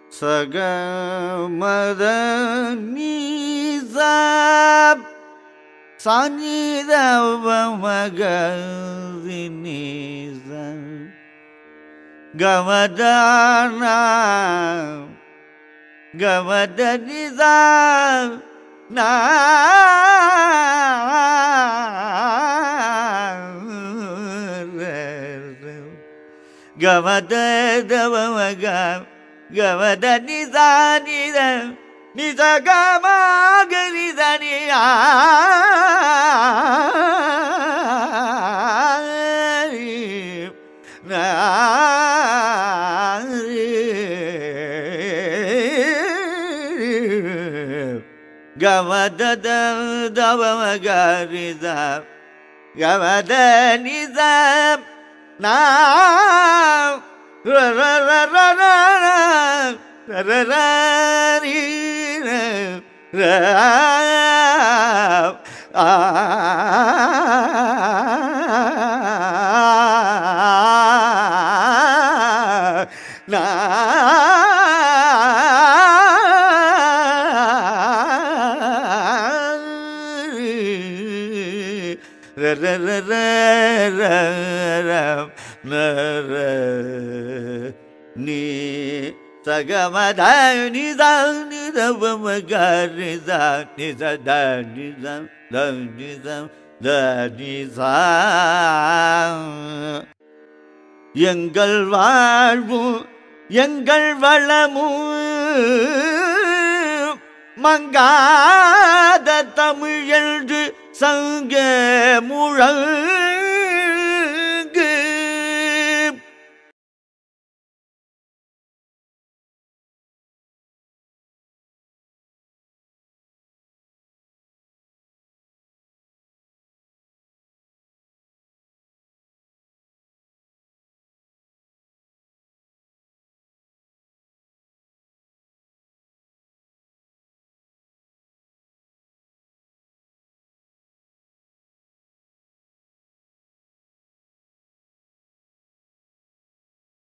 சகமத நீசா சனிதவமகதினீச கமதனா கமதனிசா நா கமதவமக கமத நிசா நித நிச கமாக நிதனியா கமத தவமகரித கமத நிச நா நீ சகமத நித நிதவமகரித நித த நித த நித த நிசா எங்கள் வாழ்வும் எங்கள் வளமும் மங்காத தமிழ் என்று சங்க முழங்க